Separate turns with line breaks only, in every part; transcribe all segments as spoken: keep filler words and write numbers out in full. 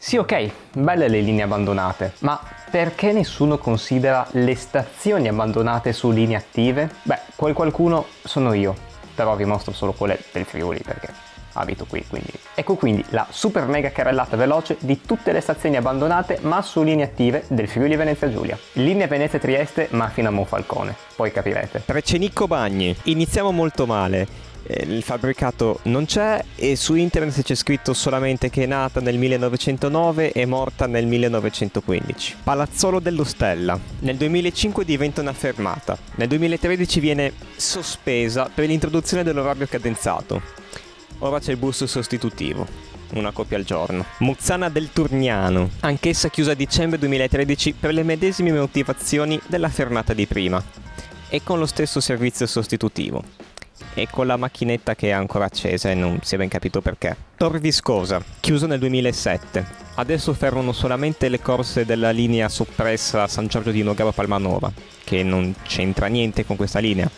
Sì, ok, belle le linee abbandonate, ma perché nessuno considera le stazioni abbandonate su linee attive? Beh, quel qualcuno sono io, però vi mostro solo quelle del Friuli perché abito qui, quindi... Ecco quindi la super mega carrellata veloce di tutte le stazioni abbandonate ma su linee attive del Friuli Venezia Giulia. Linea Venezia-Trieste ma fino a Monfalcone, poi capirete.
Treccenico Bagni, iniziamo molto male. Il fabbricato non c'è e su internet c'è scritto solamente che è nata nel millenovecentonove e morta nel millenovecentoquindici. Palazzolo dello Stella. Nel duemilacinque diventa una fermata. Nel duemilatredici viene sospesa per l'introduzione dell'orario cadenzato. Ora c'è il bus sostitutivo, una coppia al giorno. Muzzana del Turniano, anch'essa chiusa a dicembre duemilatredici per le medesime motivazioni della fermata di prima e con lo stesso servizio sostitutivo. E con la macchinetta che è ancora accesa e non si è ben capito perché. Tor Viscosa, chiuso nel duemilasette. Adesso fermano solamente le corse della linea soppressa San Giorgio di Nogaro Palmanova, che non c'entra niente con questa linea.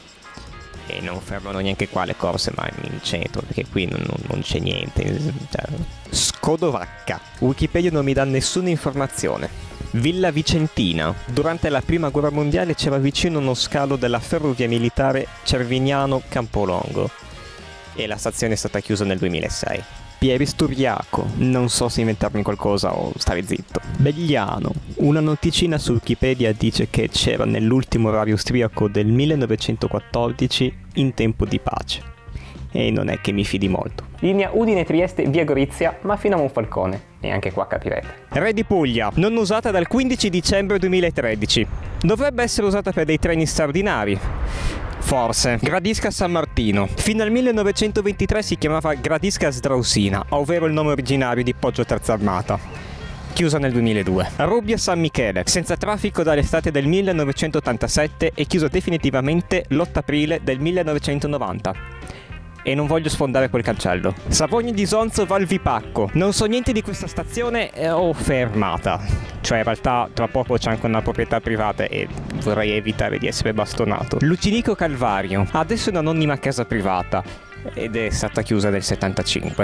E non fermano neanche qua le corse, ma in centro, perché qui non, non, non c'è niente. Cioè... Scodovacca. Wikipedia non mi dà nessuna informazione. Villa Vicentina. Durante la prima guerra mondiale c'era vicino uno scalo della ferrovia militare Cervignano Campolongo e la stazione è stata chiusa nel duemilasei. Pieri Sturriaco. Non so se inventarmi qualcosa o stare zitto. Begliano. Una noticina su Wikipedia dice che c'era nell'ultimo orario austriaco del millenovecentoquattordici in tempo di pace. E non è che mi fidi molto.
Linea Udine-Trieste via Gorizia, ma fino a Monfalcone. E anche qua capirete.
Re di Puglia, non usata dal quindici dicembre duemilatredici. Dovrebbe essere usata per dei treni straordinari. Forse. Gradisca San Martino. Fino al millenovecentoventitré si chiamava Gradisca Strausina, ovvero il nome originario di Poggio Terza Armata. Chiusa nel duemiladue. Rubbia San Michele, senza traffico dall'estate del millenovecentottantasette e chiusa definitivamente l'otto aprile del millenovecentonovanta. E non voglio sfondare quel cancello. Savogni di Sonzo Valvipacco. Non so niente di questa stazione eh, o fermata. Cioè in realtà tra poco c'è anche una proprietà privata e vorrei evitare di essere bastonato. Lucinico Calvario. Adesso è un'anonima casa privata ed è stata chiusa nel settantacinque.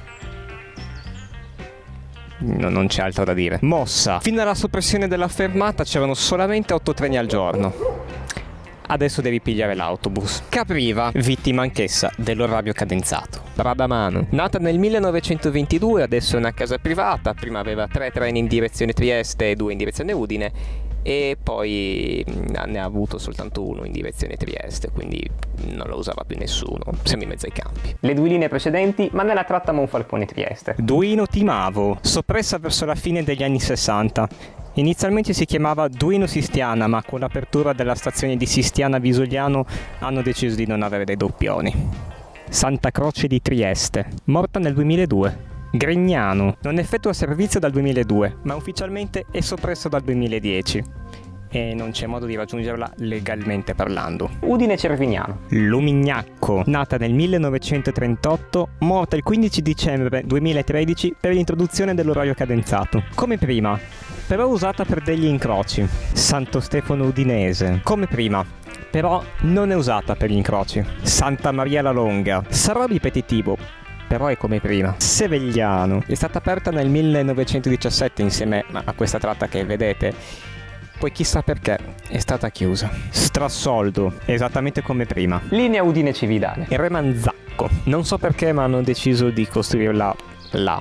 No, non c'è altro da dire. Mossa. Fino alla soppressione della fermata c'erano solamente otto treni al giorno. Adesso devi pigliare l'autobus. Capriva, vittima anch'essa dell'orario cadenzato. Bradamano, nata nel millenovecentoventidue, adesso è una casa privata, prima aveva tre treni in direzione Trieste e due in direzione Udine e poi ne ha avuto soltanto uno in direzione Trieste, quindi non lo usava più nessuno, siamo in mezzo ai campi.
Le due linee precedenti, ma nella tratta Monfalcone-Trieste.
Duino Timavo, soppressa verso la fine degli anni sessanta. Inizialmente si chiamava Duino Sistiana, ma con l'apertura della stazione di Sistiana Visugliano hanno deciso di non avere dei doppioni. Santa Croce di Trieste, morta nel duemiladue. Grignano, non effettua servizio dal duemiladue, ma ufficialmente è soppresso dal duemiladieci. E non c'è modo di raggiungerla legalmente parlando.
Udine Cervignano.
Lumignacco, nata nel millenovecentotrentotto, morta il quindici dicembre duemilatredici per l'introduzione dell'orario cadenzato. Come prima, però usata per degli incroci. Santo Stefano Udinese, come prima, però non è usata per gli incroci. Santa Maria la Longa, sarà ripetitivo, però è come prima. Sevegliano, è stata aperta nel millenovecentodiciassette insieme a questa tratta che vedete, poi chissà perché è stata chiusa. Strassoldo, esattamente come prima.
Linea Udine Cividale.
E Remanzacco, non so perché ma hanno deciso di costruirla là.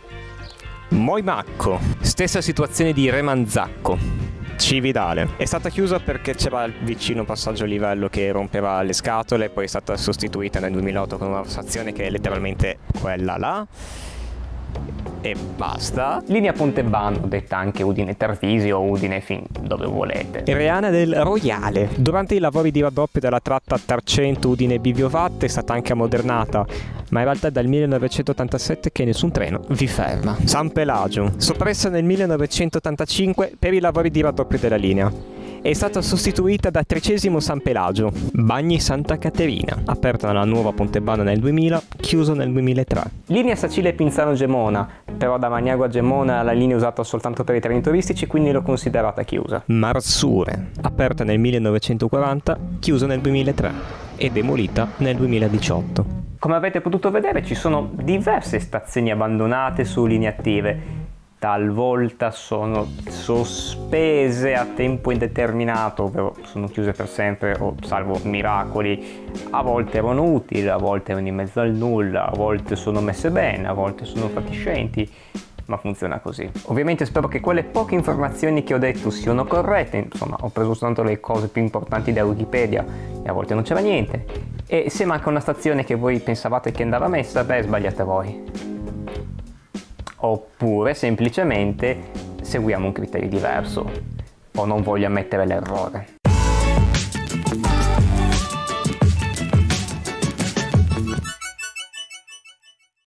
Moimacco, stessa situazione di Remanzacco. Cividale, è stata chiusa perché c'era il vicino passaggio a livello che rompeva le scatole, poi è stata sostituita nel duemilaotto con una stazione che è letteralmente quella là. E basta.
Linea Pontebano, detta anche Udine Tarvisio o Udine fin dove volete.
Reana del Royale. Durante i lavori di raddoppio della tratta Tarcento Udine Biviovatte è stata anche ammodernata, ma in realtà è dal millenovecentottantasette che nessun treno vi ferma. San Pelagio, soppressa nel millenovecentottantacinque per i lavori di raddoppio della linea. È stata sostituita da Trecesimo San Pelagio. Bagni Santa Caterina, aperta nella nuova Pontebano nel duemila, chiuso nel duemilatré.
Linea Sacile Pinzano Gemona, però da Magnago a Gemona la linea è usata soltanto per i treni turistici, quindi l'ho considerata chiusa.
Marsure, aperta nel millenovecentoquaranta, chiusa nel duemilatré e demolita nel duemiladiciotto.
Come avete potuto vedere ci sono diverse stazioni abbandonate su linee attive. talvolta sono sospese a tempo indeterminato, ovvero sono chiuse per sempre o salvo miracoli. A volte erano utili, a volte erano in mezzo al nulla, a volte sono messe bene, a volte sono fatiscenti, ma funziona così. Ovviamente spero che quelle poche informazioni che ho detto siano corrette, insomma ho preso soltanto le cose più importanti da Wikipedia e a volte non c'era niente. E se manca una stazione che voi pensavate che andava messa, beh, sbagliate voi. Oppure semplicemente seguiamo un criterio diverso o non voglio ammettere l'errore.